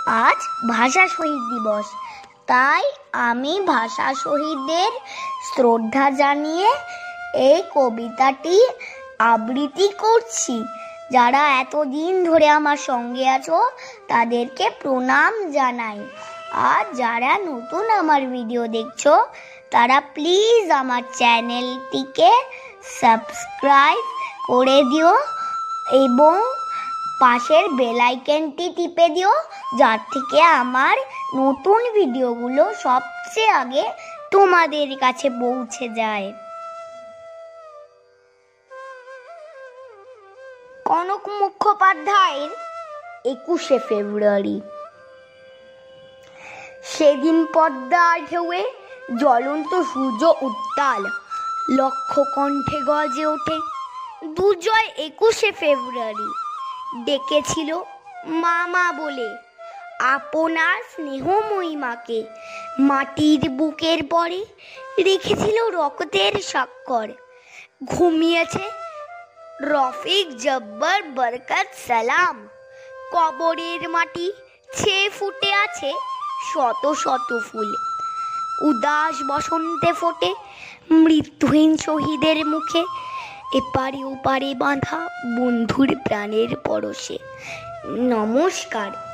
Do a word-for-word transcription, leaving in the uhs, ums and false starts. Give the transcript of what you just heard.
আজ ভাষা শহীদ দিবস, তাই আমি ভাষা শহীদদের শ্রদ্ধা জানিয়ে এই কবিতাটি আবৃত্তি করছি। যারা এতদিন ধরে আমার সঙ্গে আছো তাদেরকে প্রণাম জানাই। আর যারা নতুন আমার ভিডিও দেখছো তারা প্লিজ আমার চ্যানেলটিকে সাবস্ক্রাইব করে দিও এবং পাশের বেল আইকনটি টিপে দিও, যার থেকে আমার নতুন ভিডিওগুলো সবচেয়ে আগে তোমাদের কাছে পৌঁছে যায়। কনক মুখোপাধ্যায়ের একুশে ফেব্রুয়ারি। সেদিন পদ্মার ঢেউয়ে জ্বলন্ত সূর্য উত্তাল, লক্ষ কণ্ঠে গর্জে ওঠে দুর্জয় একুশে ফেব্রুয়ারি। ডেকেছিল মামা বলে আপনার স্নেহময়ী মাকে, মাটির বুকের পরে রেখেছিল রক্তের স্বাক্ষর। ঘুমিয়েছে রফিক জব্বার বরকত সালাম, কবরের মাটি ছেয়ে ফুটে আছে শত শত ফুল। উদাস বসন্তে ফোটে মৃত্যুহীন শহীদের মুখে, এপারে ওপারে বাঁধা বন্ধুর প্রাণের পরশে। নমস্কার।